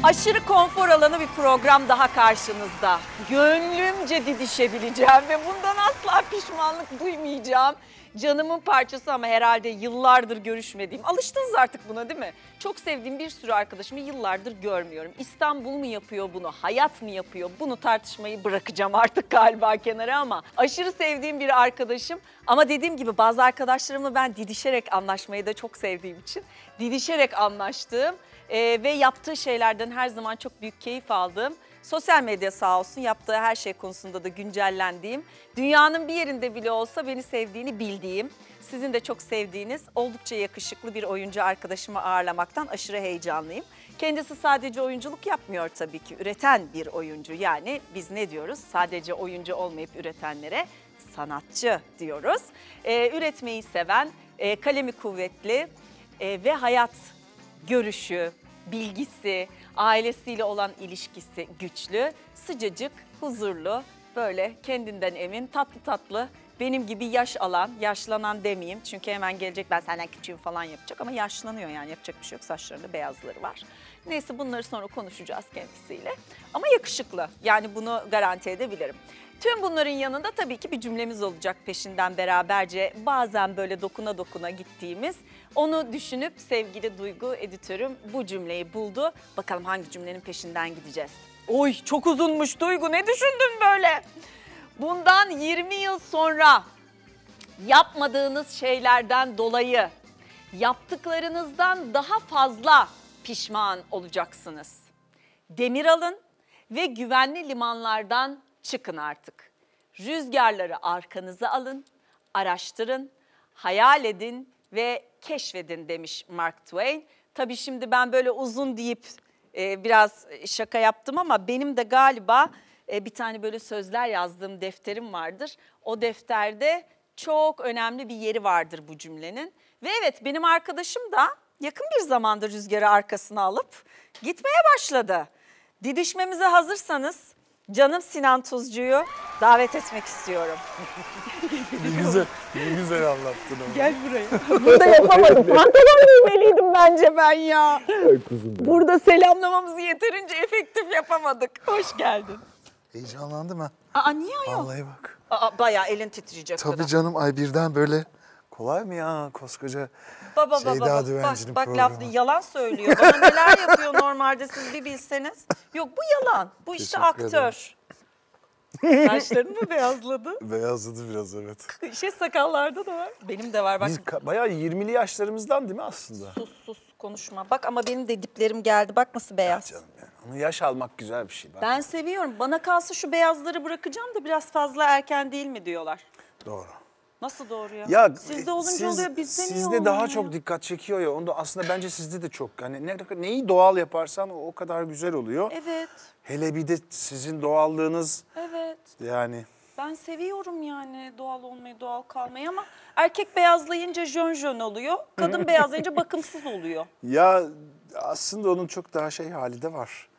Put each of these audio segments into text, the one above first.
Aşırı konfor alanı bir program daha karşınızda. Gönlümce didişebileceğim ve bundan asla pişmanlık duymayacağım. Canımın parçası ama herhalde yıllardır görüşmediğim. Alıştınız artık buna değil mi? Çok sevdiğim bir sürü arkadaşımı yıllardır görmüyorum. İstanbul mu yapıyor bunu, hayat mı yapıyor? Bunu tartışmayı bırakacağım artık galiba kenara ama aşırı sevdiğim bir arkadaşım. Ama dediğim gibi bazı arkadaşlarımla ben didişerek anlaşmayı da çok sevdiğim için didişerek anlaştığım ve yaptığı şeylerden her zaman çok büyük keyif aldığım, sosyal medya sağ olsun yaptığı her şey konusunda da güncellendiğim, dünyanın bir yerinde bile olsa beni sevdiğini bildiğim, sizin de çok sevdiğiniz oldukça yakışıklı bir oyuncu arkadaşımı ağırlamaktan aşırı heyecanlıyım. Kendisi sadece oyunculuk yapmıyor tabii ki, üreten bir oyuncu. Yani biz ne diyoruz? Sadece oyuncu olmayıp üretenlere sanatçı diyoruz. Üretmeyi seven, kalemi kuvvetli ve hayat görüşü, bilgisi, ailesiyle olan ilişkisi güçlü, sıcacık, huzurlu, böyle kendinden emin, tatlı tatlı, benim gibi yaş alan, yaşlanan demeyeyim çünkü hemen gelecek ben senden küçüğüm falan yapacak ama yaşlanıyor yani yapacak bir şey yok, saçlarında beyazları var. Neyse bunları sonra konuşacağız kendisiyle ama yakışıklı, yani bunu garanti edebilirim. Tüm bunların yanında tabii ki bir cümlemiz olacak peşinden beraberce, bazen böyle dokuna dokuna gittiğimiz. Onu düşünüp sevgili Duygu editörüm bu cümleyi buldu. Bakalım hangi cümlenin peşinden gideceğiz? Oy çok uzunmuş Duygu, ne düşündün böyle? Bundan 20 yıl sonra yapmadığınız şeylerden dolayı yaptıklarınızdan daha fazla pişman olacaksınız. Demir alın ve güvenli limanlardan çıkın artık. Rüzgarları arkanıza alın, araştırın, hayal edin ve keşfedin demiş Mark Twain. Tabii şimdi ben böyle uzun deyip biraz şaka yaptım ama benim de galiba bir tane böyle sözler yazdığım defterim vardır. O defterde çok önemli bir yeri vardır bu cümlenin. Ve evet, benim arkadaşım da yakın bir zamanda rüzgarı arkasına alıp gitmeye başladı. Didişmemize hazırsanız canım Sinan Tuzcu'yu davet etmek istiyorum. Ne güzel anlattın ama. Gel buraya. Burada yapamadım. Pantolon giymeliydim bence ben ya. Ay kuzum benim. Burada selamlamamızı yeterince efektif yapamadık. Hoş geldin. Heyecanlandım ha. Aa niye ayol? Vallahi bak. Bayağı elin titreyecek. Tabii kadar. canım, ay birden böyle kolay mı ya koskoca Baba Şeyda Düvenci'nin bak programı. laflı yalan söylüyor. Bana neler yapıyor normalde siz bir bilseniz. Yok bu yalan. Bu işte Teşekkür aktör. Saçların mı beyazladı? Beyazladı biraz, evet. Sakallarda da var. Benim de var bak. Biz bayağı 20'li yaşlarımızdan değil mi aslında? Sus konuşma. Bak ama benim de diplerim geldi. Bak nasıl beyaz. Canım yani. Onu yaş almak güzel bir şey. Bak. Ben seviyorum. Bana kalsa şu beyazları bırakacağım da biraz fazla erken değil mi diyorlar. Doğru. Nasıl doğru ya? Ya Sizde olunca oluyor, bizde niye sizde olmuyor daha ya? çok dikkat çekiyor ya. Onda aslında bence sizde de çok. Hani neyi doğal yaparsan o kadar güzel oluyor. Evet. Hele bir de sizin doğallığınız Evet. yani. Ben seviyorum yani doğal olmayı, doğal kalmayı ama erkek beyazlayınca jön oluyor. Kadın beyazlayınca bakımsız oluyor. Ya aslında onun çok daha hali de var.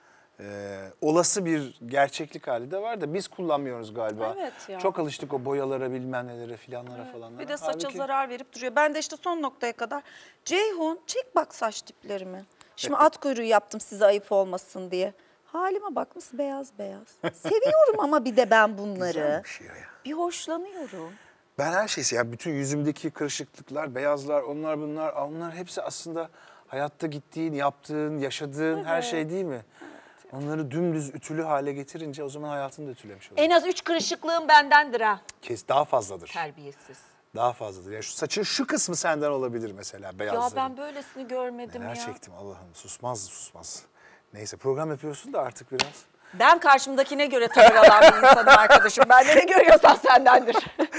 Olası bir gerçeklik hali de var da biz kullanmıyoruz galiba. Evet ya. Çok alıştık o boyalara, bilmem nelere filanlara falanlara. Bir de saça Halbuki zarar verip duruyor. Ben de işte son noktaya kadar Ceyhun çek bak saç diplerimi. Şimdi at kuyruğu yaptım size ayıp olmasın diye. Halime bak nasıl beyaz beyaz. Seviyorum ama bir de ben bunları. güzel bir şey o ya. Bir hoşlanıyorum. Ben her şeysi yani bütün yüzümdeki kırışıklıklar, beyazlar, onlar hepsi aslında hayatta gittiğin, yaptığın, yaşadığın her şey değil mi? Onları dümdüz ütülü hale getirince o zaman hayatını da ütülemiş oluyor. En az 3 kırışıklığım bendendir ha. Daha fazladır. Terbiyesiz. Daha fazladır. Ya şu saçın şu kısmı senden olabilir mesela, beyazların. Ya ben böylesini görmedim Neler ya. çektim Allah'ım, susmaz. Neyse, program yapıyorsun da artık biraz. Ben karşımdakine göre tavır alan bir insanım arkadaşım. Ben de ne görüyorsan sendendir.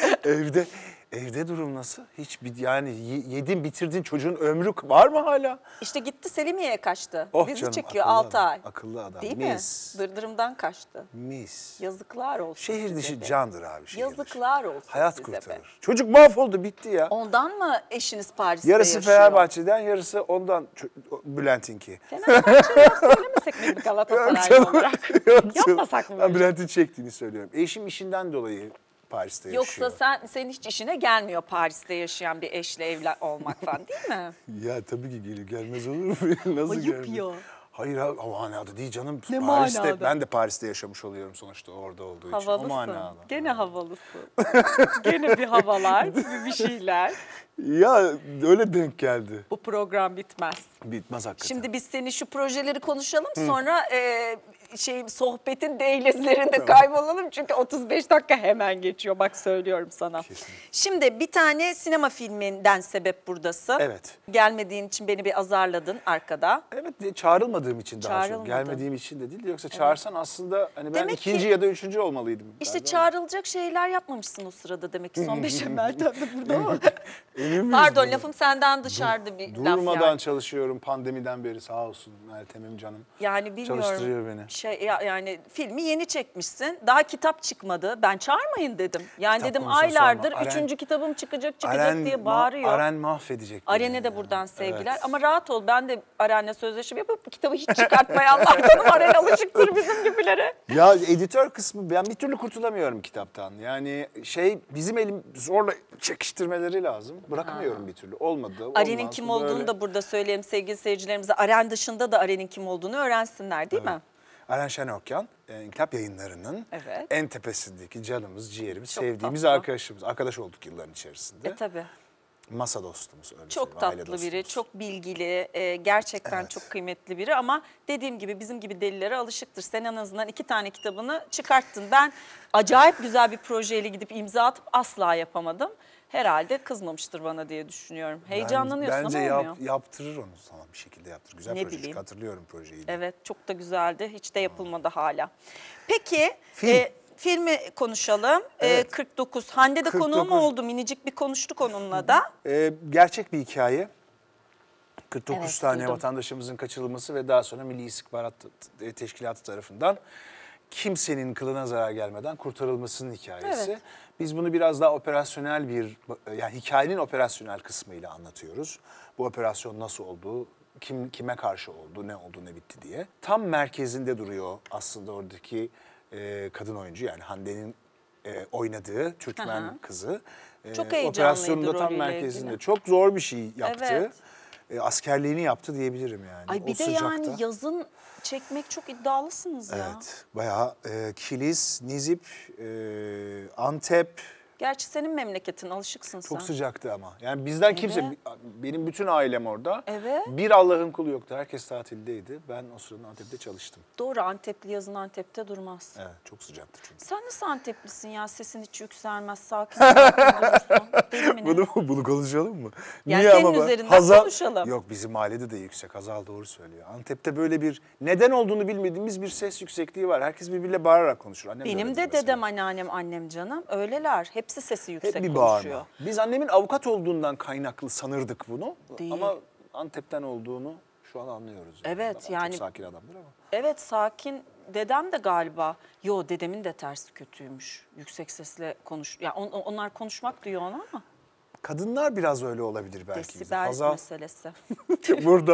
Evde durum nasıl? Yani yedin bitirdin, çocuğun ömrü var mı hala? İşte gitti Selimiye'ye kaçtı. Oh Dizi canım, çekiyor akıllı 6 adam, ay. akıllı adam. Değil Mis. mi? Dırdırımdan kaçtı. Mis. Yazıklar olsun Şehir size dışı be. candır abi. Şehir Yazıklar dışı. olsun Hayat size kurtarır. be. Çocuk mahvoldu, bitti ya. Ondan mı eşiniz Paris'te Yarısı yaşıyor? Fenerbahçe'den, yarısı ondan Bülent'inki. Fenerbahçe'ye söylemesek mi Galatasaraylı olarak? Yapmasak mı? Ben Bülent'in çektiğini söylüyorum. Eşim işinden dolayı Paris'te yaşıyor. Yoksa senin hiç işine gelmiyor Paris'te yaşayan bir eşle evli olmak falan değil mi? Ya tabii ki geliyor. Gelmez olur mu? Nasıl Ayıp gelmez? ya. Hayır o manada değil canım. Ne Paris'te, manada? ben de Paris'te yaşamış oluyorum sonuçta orada olduğu için. O Havalısın. manada. Gene havalısın. Gene bir havalar, bir şeyler. Ya öyle denk geldi. Bu program bitmez. Bitmez hakikaten. Şimdi biz senin şu projeleri konuşalım sonra sohbetin dehlizlerinde kaybolalım. Çünkü 35 dakika hemen geçiyor bak söylüyorum sana. Kesinlikle. Şimdi bir tane sinema filminden sebep buradasın. Evet. Gelmediğin için beni bir azarladın arkada. Evet, çağrılmadığım için daha çok. Çağrılmadın. Gelmediğim için de değil. Yoksa çağırsan aslında hani ben Demek ikinci ki- ya da üçüncü olmalıydım. İşte galiba. çağrılacak şeyler yapmamışsın o sırada demek ki. Son 5'e Meltem de burada ama. Emin miyiz Pardon bunu? lafım senden dışarıda bir laf Durmadan yani. çalışıyorum pandemiden beri sağ olsun Meltem'im canım. Yani bilmiyorum. Çalıştırıyor beni. Yani filmi yeni çekmişsin. Daha kitap çıkmadı. Ben çağırmayın dedim. Yani Kitap dedim konusunu aylardır sorma. 3. kitabım çıkacak diye bağırıyor. Aren mahvedecek. beni Aren'e de yani. buradan sevgiler. Evet. Ama rahat ol ben de Aren'le sözleşme yapıp kitabı hiç çıkartmayanlardanım. Aren alışıktır bizim gibilere. Ya editör kısmı ben bir türlü kurtulamıyorum kitaptan. Yani bizim elim zorla çekiştirmeleri lazım. Bırakamıyorum bir türlü. Olmadı. Aren'in olmaz, kim bu olduğunu böyle. da burada söyleyelim sevgili seyircilerimize. Aren dışında da Aren'in kim olduğunu öğrensinler değil mi? Aren Şenokyan, İnkılap Yayınları'nın Evet. en tepesindeki canımız, ciğerimiz, Çok sevdiğimiz tatlı. arkadaşımız. Arkadaş olduk yılların içerisinde. Tabii. Masa dostumuz öyle Çok söyleyeyim, aile tatlı biri, dostumuz. çok bilgili, gerçekten Evet. çok kıymetli biri ama dediğim gibi bizim gibi delilere alışıktır. Sen en azından 2 tane kitabını çıkarttın. Ben acayip güzel bir projeyle gidip imza atıp asla yapamadım. Herhalde kızmamıştır bana diye düşünüyorum. Heyecanlanıyorsun Bence ama olmuyor. yaptırır onu sana bir şekilde yaptırır. Güzel Ne proje bileyim. çünkü hatırlıyorum projeyi. de. Evet, çok da güzeldi. Hiç de yapılmadı hala. Peki, Film. filmi konuşalım. Evet. 49. Hande de konuğum 49. oldu. Minicik bir konuştuk onunla da. Gerçek bir hikaye. 49 Evet, tane duydum. vatandaşımızın kaçırılması ve daha sonra Milli İstihbarat Teşkilatı tarafından kimsenin kılına zarar gelmeden kurtarılmasının hikayesi. Evet. Biz bunu biraz daha operasyonel yani hikayenin operasyonel kısmıyla anlatıyoruz. Bu operasyon nasıl oldu, kime karşı oldu, ne oldu, ne bitti diye. Tam merkezinde duruyor aslında oradaki kadın oyuncu yani Hande'nin oynadığı Türkmen Aha. kızı. Çok heyecanlıydı Operasyonun da tam rolüyle merkezinde. ilgili. Çok zor bir şey yaptı. Evet. Askerliğini yaptı diyebilirim yani. Ay bir o de sıcakta. yani yazın çekmek çok iddialısınız ya. Evet, bayağı Kilis, Nizip, Antep Gerçi senin memleketin, alışıksın çok sen. sıcaktı ama. Yani bizden kimse, Evet. benim bütün ailem orada. Evet. Bir Allah'ın kulu yoktu. Herkes tatildeydi. Ben o sırada Antep'te çalıştım. Doğru, Antepli yazın Antep'te durmaz. Evet, çok sıcaktı çünkü. Sen nasıl Anteplisin ya? Sesin hiç yükselmez, sakin durursun. Deli mi ne? Bunu konuşalım mı? Yani senin üzerinden konuşalım. Yok bizim ailede de yüksek. Hazal doğru söylüyor. Antep'te böyle bir neden olduğunu bilmediğimiz bir ses yüksekliği var. Herkes birbiriyle bağırarak konuşur. Annem Benim öyledir de mesela. dedem, anneannem, annem canım. Öyleler. Hepsi sesi yüksek Hep bir konuşuyor. bağırma. Biz annemin avukat olduğundan kaynaklı sanırdık bunu. Değil. Ama Antep'ten olduğunu şu an anlıyoruz. Evet, Çok yani- sakin adamdır ama. Evet, sakin. Dedem de galiba. Yo, dedemin de tersi kötüymüş. Yüksek sesle konuş. Ya onlar konuşmak diyor ona ama Kadınlar biraz öyle olabilir belki. bize. desibel Hazal meselesi. burada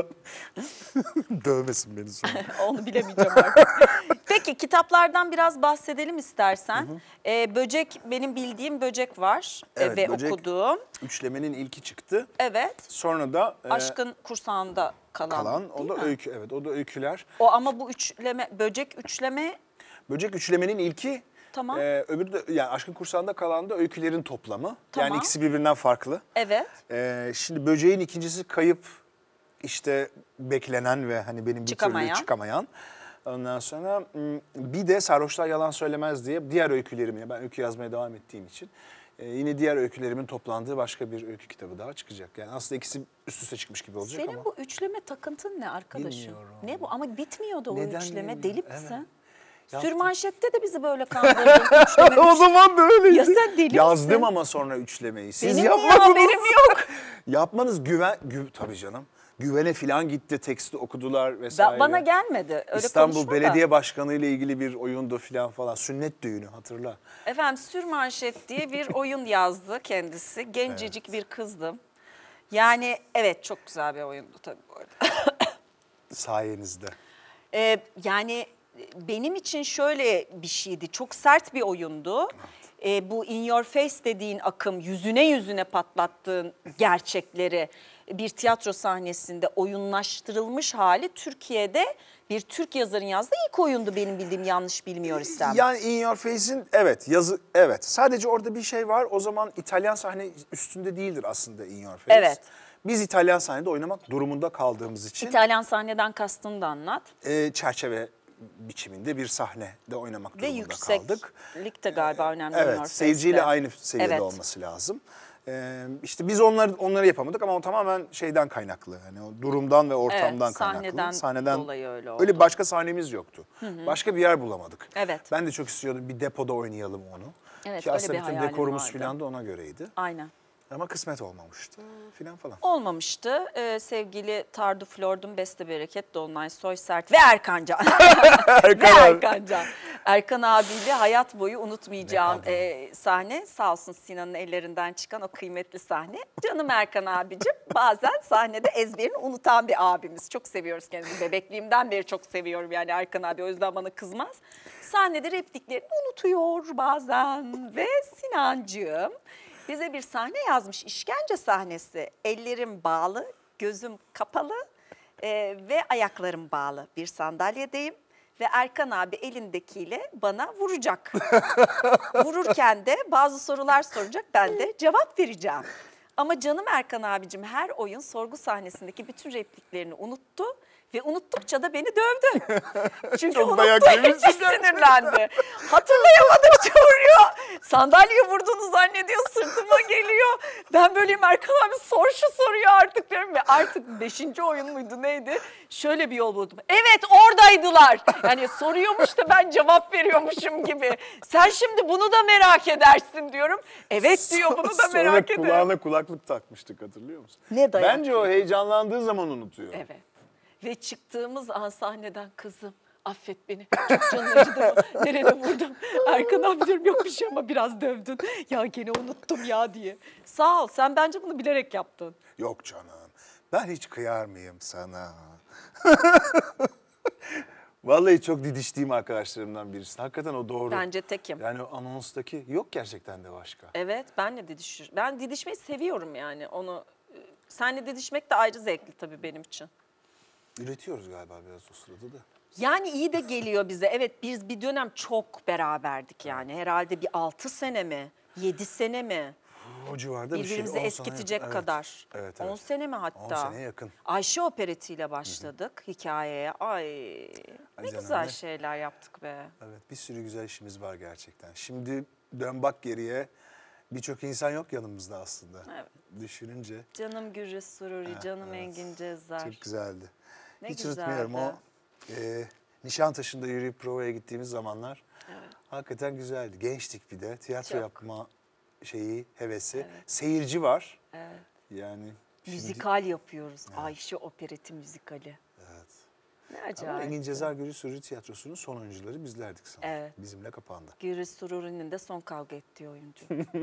dövmesin beni sonra. Onu bilemeyeceğim artık. Peki kitaplardan biraz bahsedelim istersen. Böcek, benim bildiğim Böcek var Evet, ve Böcek. okuduğum. Üçlemenin ilki çıktı. Evet. Sonra da Aşkın kursağında kalan. o da değil mi? öykü. Evet, o da öyküler. O ama bu üçleme, Böcek üçleme Böcek üçlemenin ilki. Tamam. Öbürü de yani Aşkın Kursağı'nda kalan da öykülerin toplamı. Tamam. Yani ikisi birbirinden farklı. evet. Şimdi Böceğin ikincisi kayıp işte beklenen ve hani benim bir Çıkamayan. türlü çıkamayan. Ondan sonra bir de Sarhoşlar Yalan Söylemez diye diğer öykülerimi, ben öykü yazmaya devam ettiğim için yine diğer öykülerimin toplandığı başka bir öykü kitabı daha çıkacak. Yani aslında ikisi üst üste çıkmış gibi olacak Senin ama. bu üçleme takıntın ne arkadaşım? Bilmiyorum. Ne bu? Ama bitmiyordu o Neden üçleme. bilmiyorum. Deli Evet. misin? Yaptım. Sürmanşette de bizi böyle kandırdın. Üçleme, O zaman da öyleydi. Ya sen deli Yazdım misin? ama sonra üçlemeyi. Siz Benim niye yapmadınız. haberim yok? Yapmanız tabii canım. Güvene falan gitti, teksti okudular vesaire. Bana gelmedi. Öyle İstanbul konuşma da. Belediye Başkanı ile ilgili bir oyundu falan. Sünnet düğünü hatırla. Efendim Sürmanşet diye bir oyun yazdı kendisi. Gencecik bir kızdım. Yani evet çok güzel bir oyundu tabii bu arada. Sayenizde. Yani benim için şöyle bir şeydi. Çok sert bir oyundu. Bu in your face dediğin akım, yüzüne patlattığın gerçekleri bir tiyatro sahnesinde oyunlaştırılmış hali Türkiye'de bir Türk yazarın yazdığı ilk oyundu benim bildiğim, yanlış bilmiyor isem. Yani In Your Face'in evet. Sadece orada bir şey var. O zaman İtalyan sahne üstünde değildir aslında In Your Face. Evet. Biz İtalyan sahnede oynamak durumunda kaldığımız için İtalyan sahneden kastını da anlat. çerçeve biçiminde bir sahnede oynamak Ve durumunda kaldık. yükseklikte galiba önemli In Your Evet, Face'te. seyirciyle aynı seviyede Evet. olması lazım. İşte biz onları yapamadık ama o tamamen şeyden kaynaklı. Yani o durumdan ve ortamdan Evet, kaynaklı. sahneden dolayı öyle oldu. Öyle başka sahnemiz yoktu. Başka bir yer bulamadık. Evet. Ben de çok istiyordum bir depoda oynayalım onu. Evet, Ki öyle aslında bir bütün hayalim dekorumuz vardı. falan da ona göreydi. Aynen. Ama kısmet olmamıştı falan. Olmamıştı. Sevgili Tardu Flord'un Beste Bereket, Dolunay Soysert ve Erkan Can. Erkan Can. Erkan abiyle hayat boyu unutmayacağım sahne. Sağ olsun Sinan'ın ellerinden çıkan o kıymetli sahne. Canım Erkan abicim, bazen sahnede ezberini unutan bir abimiz. Çok seviyoruz kendimizi. Bebekliğimden beri çok seviyorum yani Erkan abi. O yüzden bana kızmaz. Sahnede repliklerini unutuyor bazen. Ve Sinancığım bize bir sahne yazmış, işkence sahnesi. Ellerim bağlı, gözüm kapalı ve ayaklarım bağlı. Bir sandalyedeyim ve Erkan abi elindekiyle bana vuracak. Vururken de bazı sorular soracak, ben de cevap vereceğim. Ama canım Erkan abicim her oyun sorgu sahnesindeki bütün repliklerini unuttu. Ve unuttukça da beni dövdü. Çünkü Çok dayak unuttuğu yemişsin için sinirlendi. Hatırlayamadıkça vuruyor. Sandalyeye vurduğunu zannediyor, sırtıma geliyor. Ben böyleyim, Erkan abi sor şu soruyu artık diyorum. Ve artık 5. oyun muydu neydi? Şöyle bir yol buldum. Evet, oradaydılar. Yani soruyormuş da ben cevap veriyormuşum gibi. Sen şimdi bunu da merak edersin diyorum. Evet diyor, bunu da merak ederim. Sonra kulağına kulaklık takmıştık, hatırlıyor musun? Ne dayak Bence o heyecanlandığı zaman unutuyor. Evet. Ve çıktığımız an sahneden, kızım affet beni, çok canın acıdı mı? Nerede vurdum? Erkan abi diyorum, yok bir şey ama biraz dövdün. Ya gene unuttum ya diye. Sağ ol, sen bence bunu bilerek yaptın. Yok canım, ben hiç kıyar mıyım sana? Vallahi çok didiştiğim arkadaşlarımdan birisi. Hakikaten o doğru. Bence tekim. Yani o anonstaki yok gerçekten de başka. Evet, ben de ben didişmeyi seviyorum yani. Onu seninle didişmek de ayrı zevkli tabii benim için. Üretiyoruz galiba biraz o sırada da. Yani iyi de geliyor bize. Evet, biz bir dönem çok beraberdik yani. Herhalde bir 6 sene mi, 7 sene mi? O civarda bir şey. Birbirimizi eskitecek kadar. Evet. 10 sene mi hatta? 10 seneye yakın. Ayşe operetiyle başladık hikayeye. Ay ne canım, güzel ne? şeyler yaptık be. Evet, bir sürü güzel işimiz var gerçekten. Şimdi dön bak geriye, birçok insan yok yanımızda aslında. Evet. Düşününce Canım Gürres Sururi, canım Engin Cezzar. çok güzeldi. Ne Hiç güzeldi. unutmuyorum o Nişantaşı'nda yürüyüp provaya gittiğimiz zamanlar. Evet. Hakikaten güzeldi. Gençtik bir de. Tiyatro Çok. yapma hevesi. Seyirci var. Evet. Yani şimdi- Müzikal yapıyoruz. Ayşe opereti müzikali. Evet. Ne Ama acayip. Engin Cezar Gürü Sürü Tiyatrosu'nun son oyuncuları bizlerdik sanırım. Evet. Bizimle kapandı. Gürres Sururi'nin de son kavga ettiği oyuncu.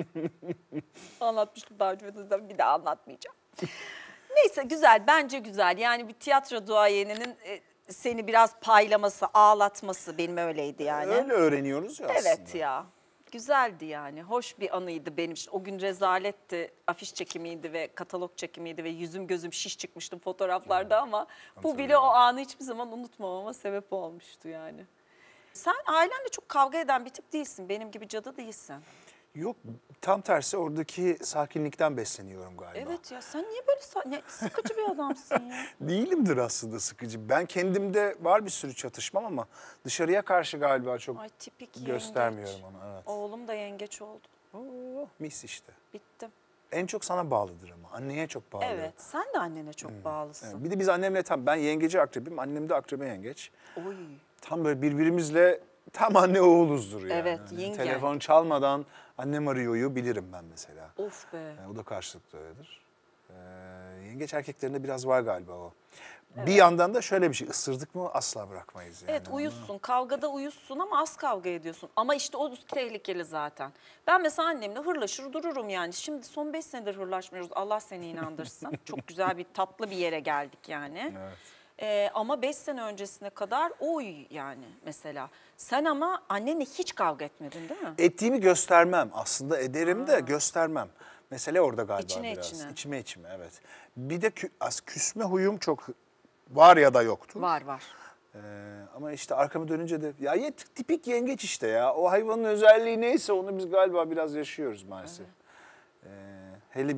Anlatmıştım daha önce, bir daha anlatmayacağım. Neyse, güzel, bence güzel. Yani bir tiyatro duayeninin seni biraz paylaması, ağlatması benim öyleydi yani. Öyle öğreniyoruz ya aslında. Evet ya. Güzeldi yani. Hoş bir anıydı benim için. O gün rezaletti. Afiş çekimiydi ve katalog çekimiydi ve yüzüm gözüm şiş çıkmıştım fotoğraflarda ama bu bile o anı hiçbir zaman unutmamama sebep olmuştu yani. Sen ailenle çok kavga eden bir tip değilsin. Benim gibi cadı değilsin. Yok, tam tersi oradaki sakinlikten besleniyorum galiba. Evet ya, sen niye böyle sıkıcı bir adamsın ya? Değilimdir aslında sıkıcı. Ben kendimde var bir sürü çatışmam ama dışarıya karşı galiba çok Ay tipik göstermiyorum yengeç. onu. Evet. Oğlum da yengeç oldu. Oo, mis işte. Bittim. En çok sana bağlıdır ama. Anneye çok bağlı. Evet, sen de annene çok bağlısın. Evet. Bir de biz annemle ben yengeci akrebim, annem de akrebe yengeç. Oy. Tam böyle birbirimizle tam anne oğuluzdur yani. Evet, Hani yin telefon çalmadan annem arıyor'yu bilirim ben mesela. Of be. Yani o da karşılıklı öyledir. Yengeç erkeklerinde biraz var galiba o. Evet. Bir yandan da şöyle bir şey, ısırdık mı asla bırakmayız yani. Evet, uyuzsun, kavgada uyuzsun ama az kavga ediyorsun. Ama işte o tehlikeli zaten. Ben mesela annemle hırlaşır dururum yani. Şimdi son 5 senedir hırlaşmıyoruz, Allah seni inandırsın. Çok güzel bir tatlı bir yere geldik yani. Evet. Ama 5 sene öncesine kadar oy yani mesela. Sen ama annenle hiç kavga etmedin değil mi? Ettiğimi göstermem aslında, ederim de göstermem. Mesele orada galiba İçine biraz. içine. İçime evet. Bir de küsme huyum çok var ya da yoktu. Var. Ama işte arkamı dönünce de ya tipik yengeç işte ya. O hayvanın özelliği neyse onu biz galiba biraz yaşıyoruz maalesef. Hele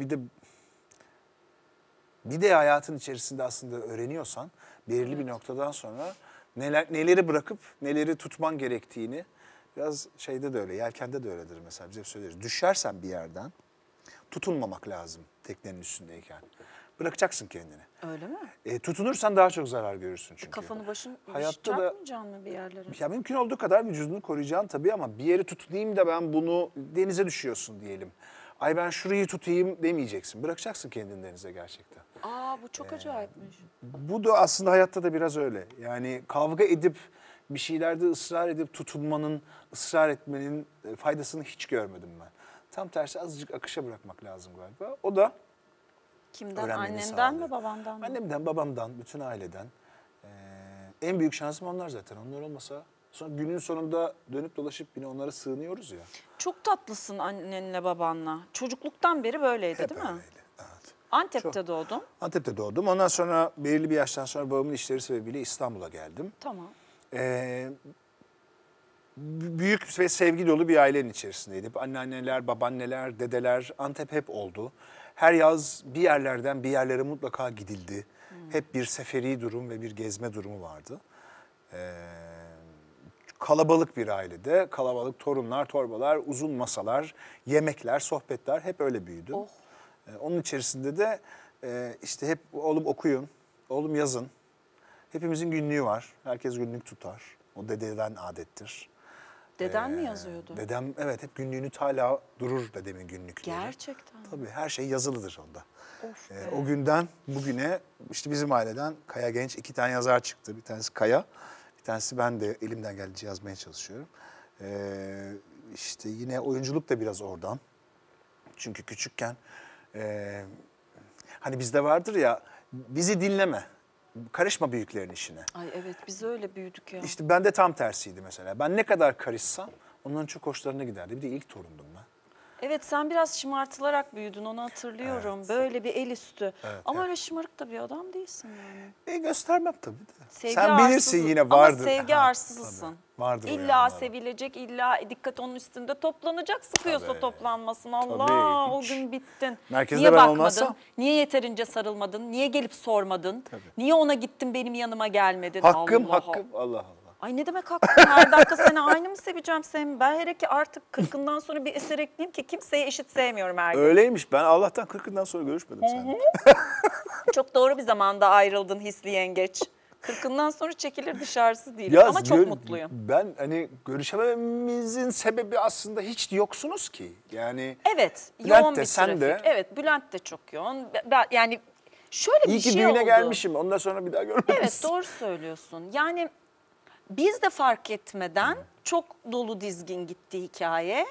bir de hayatın içerisinde aslında öğreniyorsan belirli bir noktadan sonra neleri bırakıp neleri tutman gerektiğini biraz şeyde de öyle, yelkende de öyledir mesela biz hep söyleriz. Düşersen bir yerden tutunmamak lazım teknenin üstündeyken. Bırakacaksın kendini. Öyle mi? Tutunursan daha çok zarar görürsün çünkü. Kafanı başını Hayatta çarpmayacaksın mı bir yerlere? Ya mümkün olduğu kadar vücudunu koruyacaksın tabii ama bir yeri tutunayım da ben bunu denize düşüyorsun diyelim. Ay ben şurayı tutayım demeyeceksin. Bırakacaksın kendini denize gerçekten. Bu çok acayipmiş. Bu da aslında hayatta da biraz öyle. Yani kavga edip bir şeylerde ısrar edip tutunmanın, ısrar etmenin faydasını hiç görmedim ben. Tam tersi azıcık akışa bırakmak lazım galiba. O da Kimden? öğrenmeni Annenden sağlıyor. mi babandan mı? Annemden, babamdan, bütün aileden. En büyük şansım onlar zaten. Onlar olmasa sonra günün sonunda dönüp dolaşıp yine onlara sığınıyoruz ya. Çok tatlısın annenle babanla. Çocukluktan beri böyleydi Hep değil mi? öyleydi. Evet. Antep'te doğdun. Antep'te doğdum. Ondan sonra belirli bir yaştan sonra babamın işleri sebebiyle İstanbul'a geldim. Tamam. Büyük ve sevgi dolu bir ailenin içerisindeydim. Anneanneler, babaanneler, dedeler, Antep hep oldu. Her yaz bir yerlerden bir yerlere mutlaka gidildi. Hep bir seferi durum ve bir gezme durumu vardı. Kalabalık bir ailede, kalabalık torunlar, torbalar, uzun masalar, yemekler, sohbetler hep öyle büyüdüm. Oh. Onun içerisinde de işte hep oğlum okuyun, oğlum yazın. Hepimizin günlüğü var. Herkes günlük tutar. O dededen adettir. Deden mi yazıyordu? Dedem evet hep günlüğünü hala durur dedemin günlükleri. Gerçekten. Tabii her şey yazılıdır onda. Of O günden bugüne işte bizim aileden Kaya Genç 2 tane yazar çıktı. Bir tanesi Kaya, bir tanesi ben de elimden geldiğince yazmaya çalışıyorum. İşte yine oyunculuk da biraz oradan. Çünkü küçükken hani bizde vardır ya bizi dinleme. Karışma büyüklerin işine. Ay evet biz öyle büyüdük ya. İşte ben de tam tersiydi mesela. Ben ne kadar karışsam onların çok hoşlarına giderdi. Bir de ilk torundum ben. Evet sen biraz şımartılarak büyüdün onu hatırlıyorum. Evet. Böyle bir el üstü. Evet, Ama evet. öyle şımarık da bir adam değilsin yani. Göstermem tabii de. Sevgi Sen bilirsin arsızı. yine vardır. Ama sevgi Ha, arsızısın. tabii. Vardır o İlla yanları. sevilecek, illa dikkat onun üstünde toplanacak. Sıkıyorsa Tabii. toplanmasın. Allah Tabii, o hiç. gün bittin. Merkezde Niye ben bakmadın? olmazsam- Niye yeterince sarılmadın? Niye gelip sormadın? Tabii. Niye ona gittin benim yanıma gelmedin? Hakkım, Allah hakkım. Allah Allah. Ay ne demek hakkım? Her dakika seni aynı mı seveceğim Sevim? Ben hele ki artık 40'ından sonra bir eser ekleyeyim ki kimseyi eşit sevmiyorum her gün. Öyleymiş. Ben Allah'tan 40'ından sonra görüşmedim seninle. Çok doğru bir zamanda ayrıldın hisli yengeç. 40'ından sonra çekilir dışarısı değilim ama çok mutluyum. Ben hani görüşememizin sebebi aslında hiç yoksunuz ki. Yani Evet, Bülent yoğun de, bir sen trafik. de. Evet, Bülent de çok yoğun. Yani şöyle iyi bir ki şey düğüne oldu. gelmişim. Ondan sonra bir daha görmedim. Evet, doğru söylüyorsun. Yani biz de fark etmeden çok dolu dizgin gitti hikaye.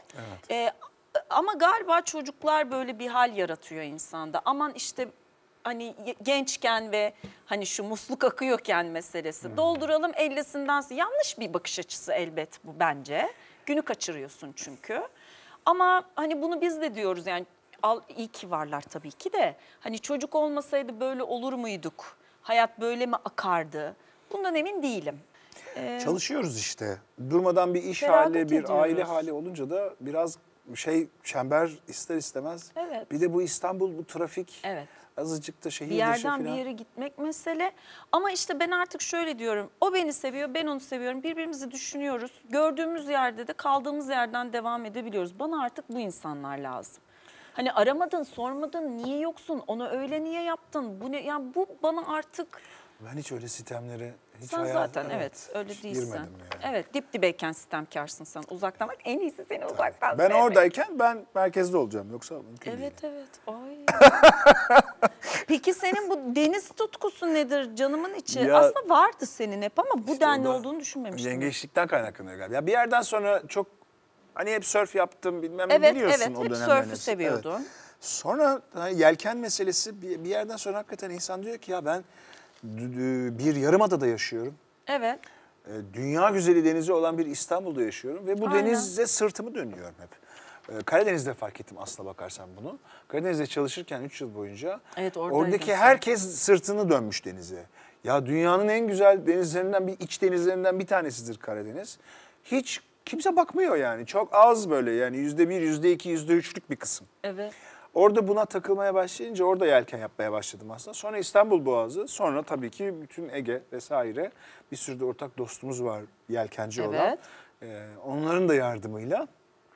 Ama galiba çocuklar böyle bir hal yaratıyor insanda. Aman işte hani gençken ve hani şu musluk akıyorken meselesi. Dolduralım 50'sinden. Yanlış bir bakış açısı elbet bu bence. Günü kaçırıyorsun çünkü. Ama hani bunu biz de diyoruz yani iyi ki varlar tabii ki de. Hani çocuk olmasaydı böyle olur muyduk? Hayat böyle mi akardı? Bundan emin değilim. Çalışıyoruz işte. Durmadan bir iş Feragat hali, bir aile ediyoruz. hali olunca da biraz çember ister istemez. Evet. Bir de bu İstanbul, bu trafik. Evet. Azıcık da şehir Bir dışı yerden bir falan. yere gitmek mesele. Ama işte ben artık şöyle diyorum. O beni seviyor, ben onu seviyorum. Birbirimizi düşünüyoruz. Gördüğümüz yerde de kaldığımız yerden devam edebiliyoruz. Bana artık bu insanlar lazım. Hani aramadın, sormadın, niye yoksun, onu öyle niye yaptın? Bu ne? Yani bu bana artık... Ben hiç öyle sistemlere hiç Sen zaten evet öyle hiç değilsin. girmedim yani. Evet dip dibeyken sistemkarsın sen. Uzaktan bak en iyisi seni uzaktan Ben sevmek. oradayken ben merkezde olacağım. Yoksa mümkün değil. Evet evet. Ay. Peki senin bu deniz tutkusu nedir canımın içi? Ya- Aslında vardı senin hep ama bu denli o da olduğunu düşünmemiştim. Yengeçlikten kaynaklanıyor galiba. Ya bir yerden sonra çok hani hep sörf yaptım bilmem ne Evet biliyorsun evet o hep dönemlerin sörfü hepsi. seviyordun. Evet. Sonra hani yelken meselesi bir yerden sonra hakikaten insan diyor ki ya ben bir yarımadada yaşıyorum. Evet. Dünya güzeli denizi olan bir İstanbul'da yaşıyorum ve bu Aynen. denize sırtımı dönüyorum hep. Karadeniz'de fark ettim aslına bakarsan bunu. Karadeniz'de çalışırken 3 yıl boyunca Evet, oradaydın oradaki sen. herkes sırtını dönmüş denize. Ya dünyanın en güzel denizlerinden, iç denizlerinden bir tanesidir Karadeniz. Hiç kimse bakmıyor yani. Çok az böyle yani %1, %2, %3'lük bir kısım. Evet. Orada buna takılmaya başlayınca orada yelken yapmaya başladım aslında. Sonra İstanbul Boğazı, sonra tabii ki bütün Ege vesaire bir sürü de ortak dostumuz var yelkenci olan. Onların da yardımıyla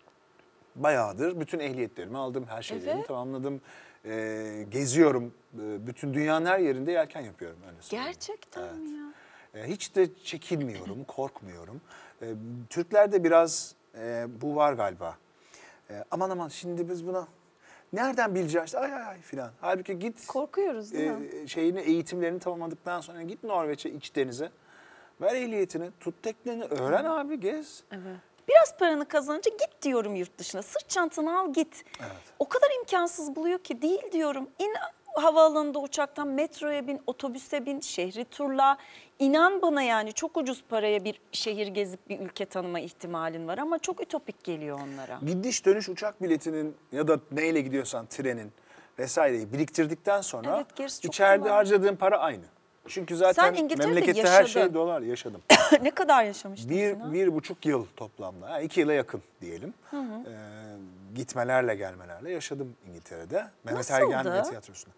bayağıdır bütün ehliyetlerimi aldım, her şeylerimi tamamladım. Geziyorum, bütün dünyanın her yerinde yelken yapıyorum. Öyle söyleyeyim. Gerçekten mi ya? Hiç de çekinmiyorum, korkmuyorum. Türklerde biraz bu var galiba. Aman şimdi biz buna nereden bileceğiz işte ay filan. Halbuki git Korkuyoruz değil mi? Eğitimlerini tamamladıktan sonra git Norveç'e, iç denize. Ver ehliyetini, tut tekneni, öğren abi, gez. Evet. Biraz paranı kazanınca git diyorum yurt dışına. Sırt çantanı al git. Evet. O kadar imkansız buluyor ki değil diyorum. İn havaalanında uçaktan metroya bin, otobüse bin, şehri turla. İnan bana yani çok ucuz paraya bir şehir gezip bir ülke tanıma ihtimalin var ama çok ütopik geliyor onlara. Gidiş dönüş uçak biletinin ya da neyle gidiyorsan trenin vesaireyi biriktirdikten sonra Evet, gerisi çok içeride kolay. harcadığın para aynı. Çünkü zaten Sen İngiltere'de memlekette her yaşadın. şey dolar, yaşadım. Ne kadar yaşamıştın Sinan? 1,5 yıl toplamda. Yani 2 yıla yakın diyelim. Gitmelerle gelmelerle yaşadım İngiltere'de. Mehmet Nasıldı? Ergen ve tiyatrosunda.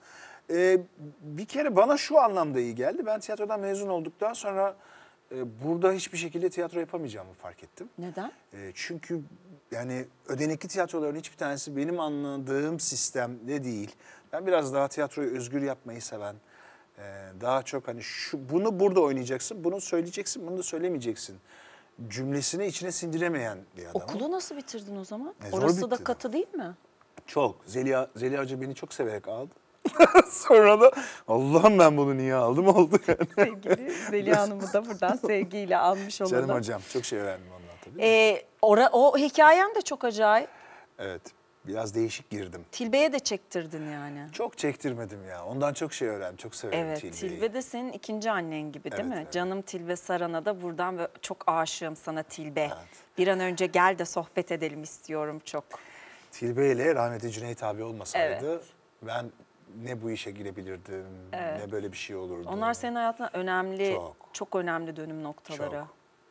Bir kere bana şu anlamda iyi geldi. Ben tiyatrodan mezun olduktan sonra burada hiçbir şekilde tiyatro yapamayacağımı fark ettim. Neden? Çünkü yani ödenekli tiyatroların hiçbir tanesi benim anladığım sistemde değil. Ben biraz daha tiyatroyu özgür yapmayı seven, daha çok hani bunu burada oynayacaksın, bunu söyleyeceksin, bunu da söylemeyeceksin cümlesini içine sindiremeyen bir adam. Okulu nasıl bitirdin o zaman? Zor Orası da bitti. katı değil mi? Çok. Zeliha Hoca beni çok severek aldı. Sonra da Allah'ım ben bunu niye aldım oldu yani. Sevgili Zeliha Hanım'ı da buradan sevgiyle almış olalım. Canım hocam, çok şey öğrendim ondan tabii. O hikayen de çok acayip. Evet, biraz değişik girdim. Tilbe'ye de çektirdin yani. Çok çektirmedim ya. Ondan çok şey öğrendim. Çok severim Evet, Tilbe'yi. Tilbe de senin ikinci annen gibi değil Evet, mi? evet. Canım Tilbe Saran'a da buradan ve çok aşığım sana Tilbe. Evet. Bir an önce gel de sohbet edelim istiyorum çok. Tilbe ile rahmetli Cüneyt abi olmasaydı Evet. ben ne bu işe girebilirdim, ne böyle bir şey olurdu. Onlar senin hayatında önemli, Çok. çok önemli dönüm noktaları.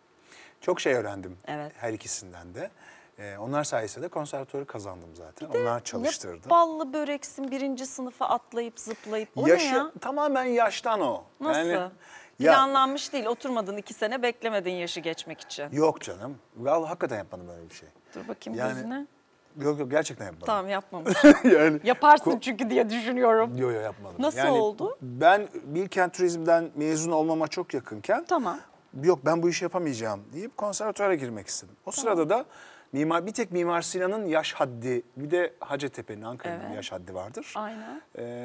Çok şey öğrendim Evet. her ikisinden de. Onlar sayesinde de konservatuarı kazandım zaten. Onlar çalıştırdı. Ne ballı böreksin birinci sınıfa atlayıp zıplayıp. O ne ya? Tamamen yaştan o. Nasıl? Ya, Planlanmış değil. Oturmadın 2 sene beklemedin yaşı geçmek için. yok canım. Vallahi hakikaten yapmadım öyle bir şey. Dur bakayım Yani- gözüne. Yok gerçekten yapmadım. Tamam yapmamış. yani Yaparsın çünkü diye düşünüyorum. Yok yapmadım. Nasıl oldu? Ben Bilkent Turizm'den mezun olmama çok yakınken Tamam. yok ben bu işi yapamayacağım deyip konservatuara girmek istedim. O sırada da bir tek Mimar Sinan'ın yaş haddi, bir de Hacettepe'nin Ankara'nın Evet. yaş haddi vardır. Aynen.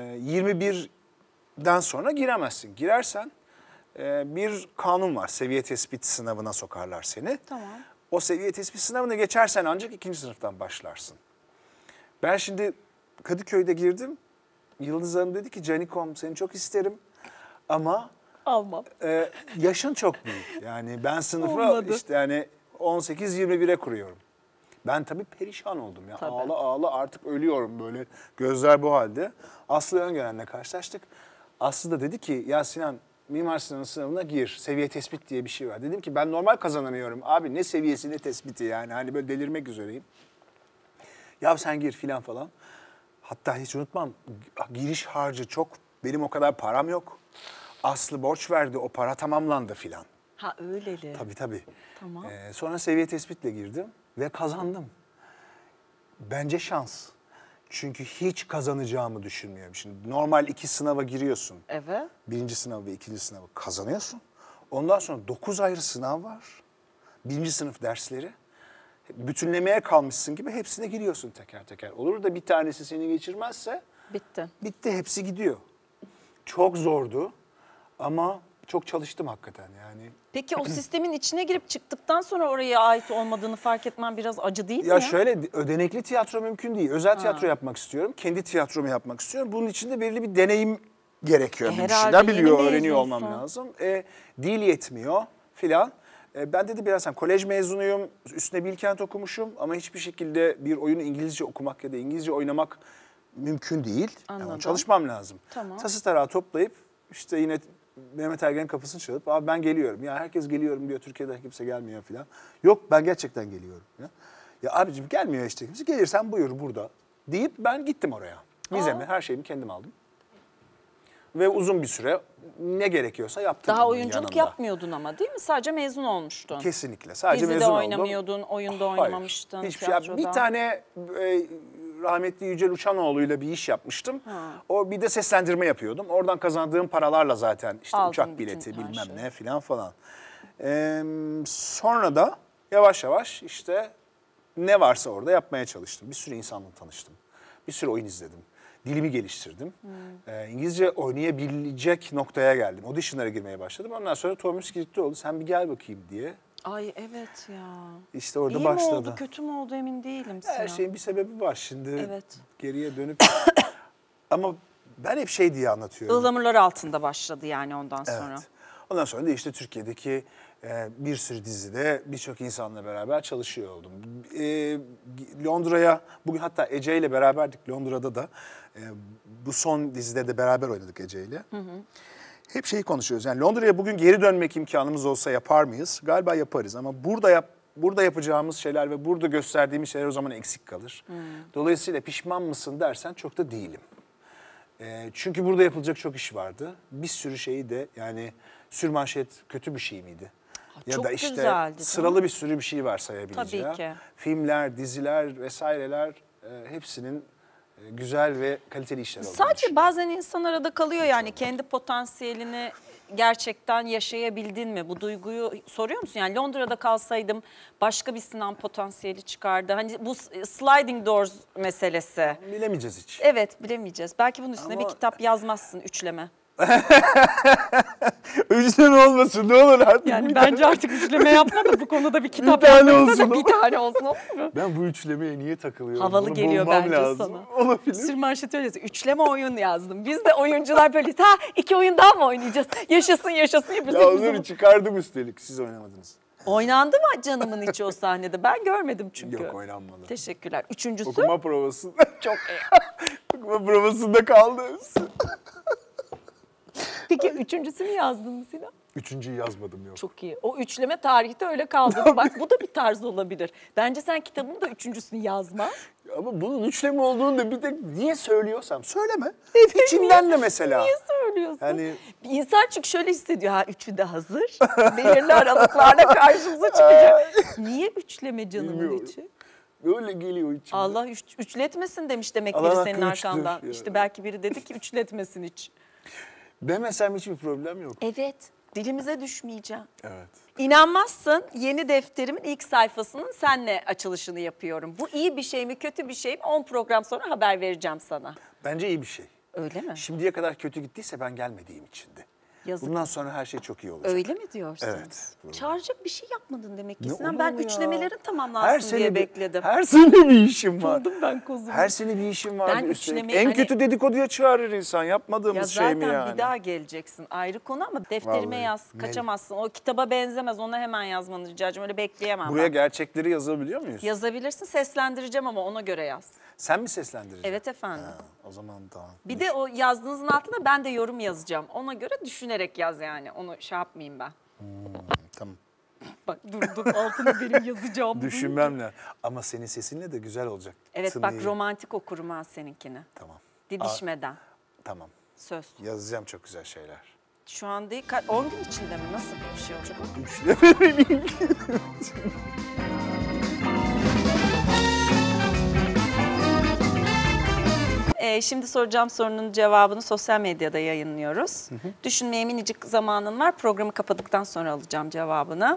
21'den sonra giremezsin. Girersen bir kanun var. Seviye tespit sınavına sokarlar seni. Tamam. O seviye tespit sınavını geçersen ancak 2. sınıftan başlarsın. Ben şimdi Kadıköy'de girdim. Yıldız Hanım dedi ki Canikom seni çok isterim ama Almam. yaşın çok büyük. Yani ben sınıfı Olmadı. işte yani 18-21'e kuruyorum. Ben tabii perişan oldum ya. Tabii. Ağla artık ölüyorum böyle. Gözler bu halde. Aslı Öngören'le karşılaştık. Aslı da dedi ki ya Sinan Mimar Sinan'ın sınavına gir. Seviye tespit diye bir şey var. Dedim ki ben normal kazanamıyorum. Abi ne seviyesi ne tespiti yani. Hani böyle delirmek üzereyim. Ya sen gir filan falan. Hatta hiç unutmam giriş harcı çok. Benim o kadar param yok. Aslı borç verdi o para tamamlandı filan. Ha öyleli. Tabii. Tamam. Sonra seviye tespitle girdim ve kazandım. Bence şans. Çünkü hiç kazanacağımı düşünmüyorum. Şimdi normal 2 sınava giriyorsun. Evet. 1. sınav ve 2. sınavı kazanıyorsun. Ondan sonra 9 ayrı sınav var. 1. sınıf dersleri. Bütünlemeye kalmışsın gibi hepsine giriyorsun teker teker. Olur da bir tanesi seni geçirmezse Bitti. bitti, hepsi gidiyor. Çok zordu ama çok çalıştım hakikaten yani. Peki o sistemin içine girip çıktıktan sonra oraya ait olmadığını fark etmen biraz acı değil mi? Ya şöyle ödenekli tiyatro mümkün değil. Özel tiyatro yapmak istiyorum. Kendi tiyatromu yapmak istiyorum. Bunun için de belirli bir deneyim gerekiyor. Bir herhalde şeyler yeni biliyor, öğreniyor mezunsun. olmam lazım. Dil yetmiyor filan. Ben dedi biraz kolej mezunuyum, üstüne Bilkent okumuşum ama hiçbir şekilde bir oyunu İngilizce okumak ya da İngilizce oynamak mümkün değil. Yani çalışmam lazım. Tamam. Tası tarağı toplayıp işte yine Mehmet Ergen'in kapısını çalıp abi ben geliyorum. Ya herkes geliyorum diyor, Türkiye'de kimse gelmiyor falan. Yok ben gerçekten geliyorum. Ya abicim gelmiyor işte kimse, gelirsen buyur burada deyip ben gittim oraya. Vizemi, her şeyimi kendim aldım. Ve uzun bir süre ne gerekiyorsa yaptım. Daha oyunculuk yanında. Yapmıyordun ama değil mi? Sadece mezun olmuştun. Kesinlikle. Sadece Dizide mezun oldum. oynamıyordun, oyunda oynamamıştın, Hiçbir tiyatroda. Bir tane rahmetli Yücel Uçanoğlu'yla bir iş yapmıştım. O bir de seslendirme yapıyordum. Oradan kazandığım paralarla zaten işte Aldın uçak bileti bütün her bilmem şeyi. ne falan. Sonra da yavaş yavaş işte ne varsa orada yapmaya çalıştım. Bir sürü insanla tanıştım. Bir sürü oyun izledim. Dilimi geliştirdim. İngilizce oynayabilecek noktaya geldim. Audition'lara girmeye başladım. Ondan sonra Tomris gitti oldu. Sen bir gel bakayım diye. Ay evet ya. İşte orada İyi başladı. mi oldu, kötü mü oldu emin değilim Sinan. Her şeyin bir sebebi var. Şimdi Evet. geriye dönüp... Ama ben hep şey diye anlatıyorum. Ihlamurlar altında başladı yani ondan sonra. Evet. Ondan sonra da işte Türkiye'deki bir sürü dizide birçok insanla beraber çalışıyor oldum. Londra'ya, bugün hatta Ece ile beraberdik Londra'da da. Bu son dizide de beraber oynadık Ece ile. Hep şeyi konuşuyoruz. Yani Londra'ya bugün geri dönmek imkanımız olsa yapar mıyız? Galiba yaparız ama burada yapacağımız şeyler ve burada gösterdiğimiz şeyler o zaman eksik kalır. Dolayısıyla pişman mısın dersen çok da değilim. Çünkü burada yapılacak çok iş vardı. Bir sürü şeyi de yani sürmanşet kötü bir şey miydi? Ya çok da işte güzeldi, sıralı bir sürü bir şey var sayabileceğim. Tabii ki. Filmler, diziler vesaireler hepsinin güzel ve kaliteli işler olduğunu Sadece düşünüyorum. bazen insan arada kalıyor yani kendi potansiyelini gerçekten yaşayabildin mi? Bu duyguyu soruyor musun? Yani Londra'da kalsaydım başka bir Sinan potansiyeli çıkardı. Hani bu sliding doors meselesi. Bilemeyeceğiz hiç. Evet bilemeyeceğiz. Belki bunun üstüne bir Ama- kitap yazmazsın, üçleme. Üçleme olmasın ne olur artık. Yani bir bence tane. artık üçleme yapma da bu konuda bir kitap Bir tane yazmak da olsun. bir tane olsun olur mu? Ben bu üçlemeye niye takılıyorum? Havalı Bunu geliyor bulmam bence lazım. sana. Olabilir. Sürmanşeti öyle yazıyor. Üçleme oyun yazdım. Biz de oyuncular böyle ha 2 oyun daha mı oynayacağız? Yaşasın yapıyoruz. Ya Biz onları bunu- çıkardım üstelik. Siz oynamadınız. Oynandı mı canımın içi o sahnede? Ben görmedim çünkü. Yok oynanmadı. Teşekkürler. Üçüncüsü Okuma provasında. çok iyi. Okuma provasında kaldı. Peki üçüncüsünü yazdın mı Sinan? Üçüncüyü yazmadım yok. Çok iyi. O üçleme tarihte öyle kaldı. Bak bu da bir tarz olabilir. Bence sen kitabın da üçüncüsünü yazma. Ama bunun üçleme olduğunu da bir tek niye söylüyorsam söyleme. İçinden de mesela. Niye söylüyorsun? Hani- Bir insan çünkü şöyle hissediyor. Ha üçü de hazır. Belirli aralıklarla karşımıza çıkacak. Niye üçleme canımın Bilmiyorum. içi? Öyle geliyor içimde. Allah üçletmesin demiş demek Allah'ın biri senin hakkı üçtür arkandan. yani. İşte belki biri dedi ki üçletmesin hiç. Demesem hiçbir problem yok. Evet. Dilimize düşmeyeceğim. Evet. İnanmazsın, yeni defterimin ilk sayfasının senle açılışını yapıyorum. Bu iyi bir şey mi, kötü bir şey mi? 10 program sonra haber vereceğim sana. Bence iyi bir şey. Öyle mi? Şimdiye kadar kötü gittiyse ben gelmediğim içindi. Yazık. Bundan sonra her şey çok iyi olacak. Öyle mi diyorsun? Evet. Çağıracak bir şey yapmadın demek ki Ne Sinan. olur Ben mu ya? üçlemelerin tamamlansın diye bekledim. Her sene bir işim var. Buldum ben kozumu. Her sene bir işim var. Ben üstelik. üçlemeyi En hani- kötü dedikoduya çağırır insan. Yapmadığımız Ya şey mi zaten yani? bir daha geleceksin. Ayrı konu ama defterime Vallahi, yaz. Kaçamazsın. O kitaba benzemez. Ona hemen yazmanı rica edeceğim. Öyle bekleyemem Buraya ben. gerçekleri yazabiliyor muyuz? Yazabilirsin. Seslendireceğim ama ona göre yaz. Sen mi seslendireceksin? Evet efendim. Ha, o zaman tamam. Bir de o yazdığınızın altına ben de yorum yazacağım. Ona göre düşünerek yaz yani. Onu şey yapmayayım ben. Tamam. Bak dur altına benim yazacağım. Düşünmem lazım. Ama senin sesinle de güzel olacak. Evet bak Tınıyı. romantik okurum ha seninkini. Tamam. Didişmeden. Tamam. Söz. Yazacağım çok güzel şeyler. Şu an değil. 10 gün içinde mi? Nasıl bir şey olacak o? Üçlemenin Şimdi soracağım sorunun cevabını sosyal medyada yayınlıyoruz. Düşünmeye minicik zamanın var. Programı kapadıktan sonra alacağım cevabını.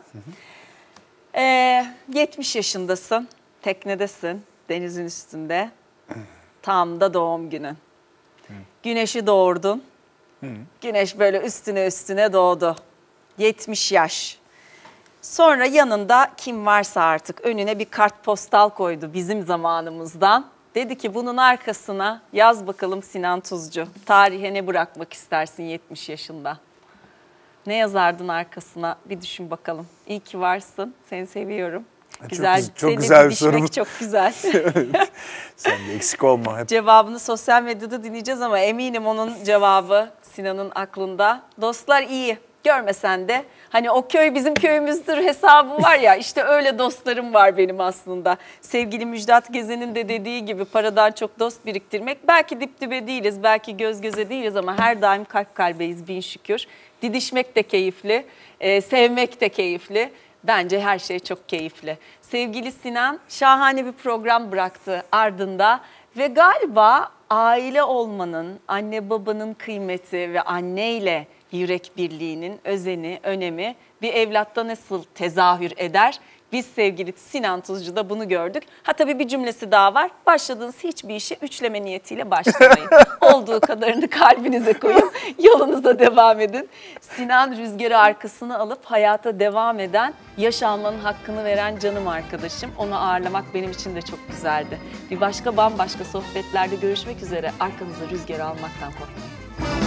70 yaşındasın. Teknedesin. Denizin üstünde. Tam da doğum günün. Güneşi doğurdun. Güneş böyle üstüne doğdu. 70 yaş. Sonra yanında kim varsa artık önüne bir kartpostal koydu bizim zamanımızdan. Dedi ki bunun arkasına yaz bakalım Sinan Tuzcu. Tarihe ne bırakmak istersin 70 yaşında? Ne yazardın arkasına? Bir düşün bakalım. İyi ki varsın. Seni seviyorum. Çok Güzel. çok Seni güzel bir soru. didişmek çok güzel. Evet. Sen de eksik olma hep. Cevabını sosyal medyada dinleyeceğiz ama eminim onun cevabı Sinan'ın aklında. Dostlar iyi. Görmesen de hani o köy bizim köyümüzdür hesabı var ya, işte öyle dostlarım var benim aslında. Sevgili Müjdat Gezen'in de dediği gibi paradan çok dost biriktirmek. Belki dip dibe değiliz, belki göz göze değiliz ama her daim kalp kalbeyiz bin şükür. Didişmek de keyifli, sevmek de keyifli. Bence her şey çok keyifli. Sevgili Sinan şahane bir program bıraktı ardında ve galiba aile olmanın, anne babanın kıymeti ve anneyle yürek birliğinin özeni, önemi bir evlatta nasıl tezahür eder? Biz sevgili Sinan Tuzcu'da bunu gördük. Ha tabii bir cümlesi daha var. Başladığınız hiçbir işi üçleme niyetiyle başlamayın. Olduğu kadarını kalbinize koyun, yolunuza devam edin. Sinan rüzgarı arkasına alıp hayata devam eden, yaş almanın hakkını veren canım arkadaşım. Onu ağırlamak benim için de çok güzeldi. Bir başka bambaşka sohbetlerde görüşmek üzere. Arkanıza rüzgarı almaktan korkmayın.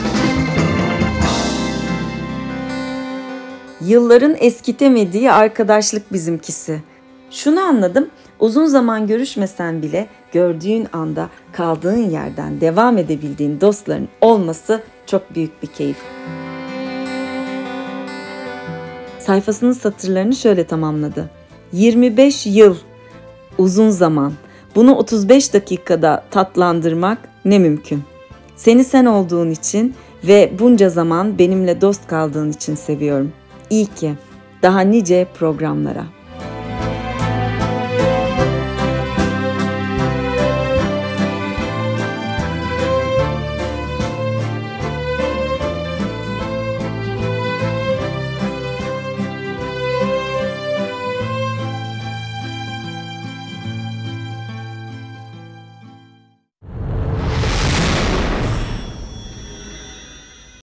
Yılların eskitemediği arkadaşlık bizimkisi. Şunu anladım, uzun zaman görüşmesen bile gördüğün anda kaldığın yerden devam edebildiğin dostların olması çok büyük bir keyif. Sayfasının satırlarını şöyle tamamladı. 25 yıl, uzun zaman. Bunu 35 dakikada tatlandırmak ne mümkün. Seni sen olduğun için ve bunca zaman benimle dost kaldığın için seviyorum. İyi ki. Daha nice programlara.